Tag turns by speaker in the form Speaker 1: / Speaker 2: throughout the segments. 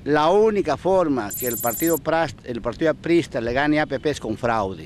Speaker 1: La única forma que el partido aprista le gane a APP es con fraude.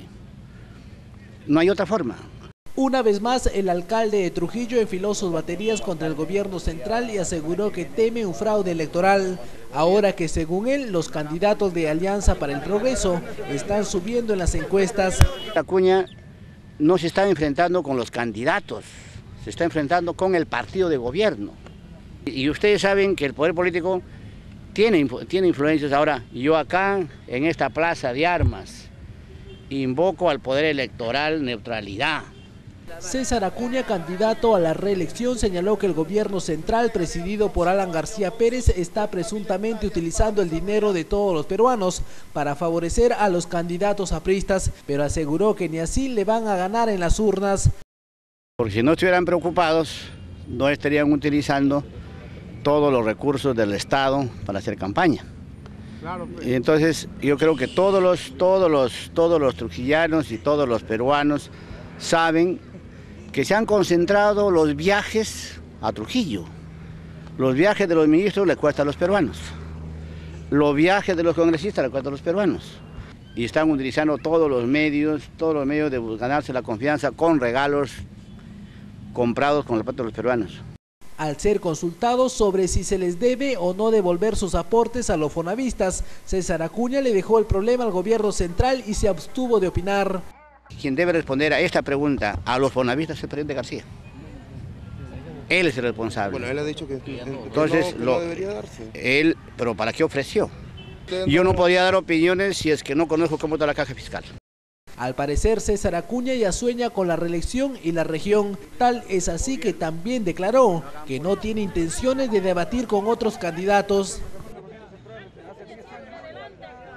Speaker 1: No hay otra forma.
Speaker 2: Una vez más, el alcalde de Trujillo enfiló sus baterías contra el gobierno central y aseguró que teme un fraude electoral, ahora que según él, los candidatos de Alianza para el Progreso están subiendo en las encuestas.
Speaker 1: Acuña no se está enfrentando con los candidatos, se está enfrentando con el partido de gobierno. Y ustedes saben que el poder político tiene influencias. Ahora, yo acá, en esta plaza de armas, invoco al poder electoral neutralidad.
Speaker 2: César Acuña, candidato a la reelección, señaló que el gobierno central, presidido por Alan García Pérez, está presuntamente utilizando el dinero de todos los peruanos para favorecer a los candidatos apristas, pero aseguró que ni así le van a ganar en las urnas.
Speaker 1: Porque si no estuvieran preocupados, no estarían utilizando todos los recursos del Estado para hacer campaña. Y entonces yo creo que todos los trujillanos y todos los peruanos saben que se han concentrado los viajes a Trujillo. Los viajes de los ministros le cuestan a los peruanos. Los viajes de los congresistas le cuestan a los peruanos. Y están utilizando todos los medios de ganarse la confianza con regalos comprados con la plata de los peruanos.
Speaker 2: Al ser consultado sobre si se les debe o no devolver sus aportes a los fonavistas, César Acuña le dejó el problema al gobierno central y se abstuvo de opinar.
Speaker 1: Quien debe responder a esta pregunta a los fonavistas es el presidente García. Él es el responsable.
Speaker 3: Bueno, él ha dicho que
Speaker 1: entonces,
Speaker 3: no debería darse.
Speaker 1: Pero ¿para qué ofreció? Yo no podía dar opiniones si es que no conozco cómo está la caja fiscal.
Speaker 2: Al parecer, César Acuña ya sueña con la reelección y la región. Tal es así que también declaró que no tiene intenciones de debatir con otros candidatos.